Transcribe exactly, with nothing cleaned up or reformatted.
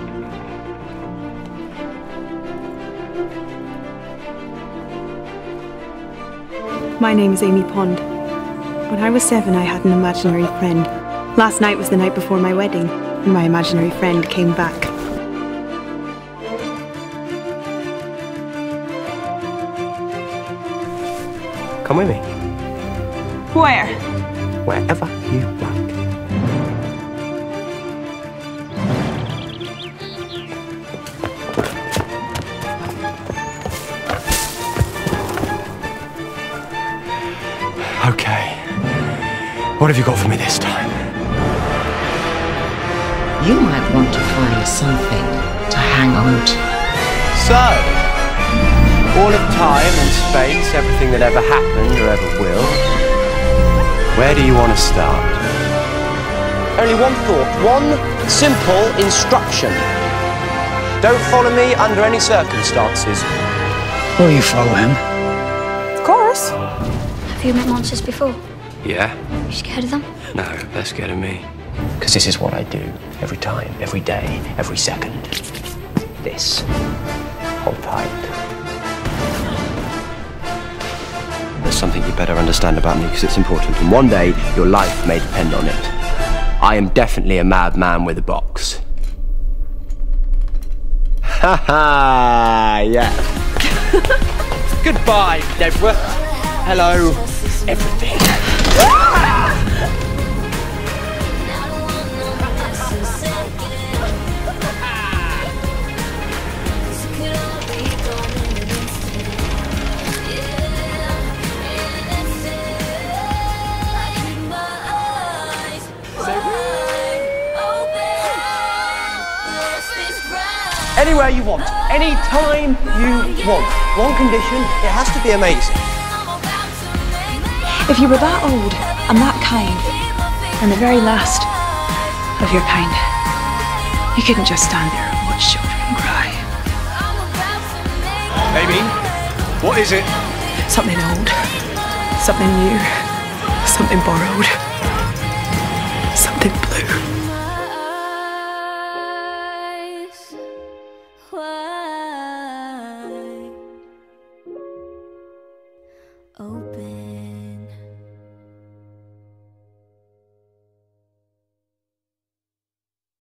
My name is Amy Pond. When I was seven, I had an imaginary friend. Last night was the night before my wedding, and my imaginary friend came back. Come with me. Where? Wherever you like. Okay. What have you got for me this time? You might want to find something to hang on to. So, all of time and space, everything that ever happened or ever will, where do you want to start? Only one thought, one simple instruction. Don't follow me under any circumstances. Will you follow him? Of course. Have you met monsters before? Yeah? You scared of them? No, they're scared of me. Because this is what I do every time, every day, every second. This. Hold tight. There's something you better understand about me because it's important, and one day your life may depend on it. I am definitely a madman with a box. Ha ha! Yeah. Goodbye, Deborah. Hello, everything. Anywhere you want, anytime you want. One condition, it has to be amazing. If you were that old and that kind, and the very last of your kind, you couldn't just stand there and watch children cry. Amy, what is it? Something old, something new, something borrowed.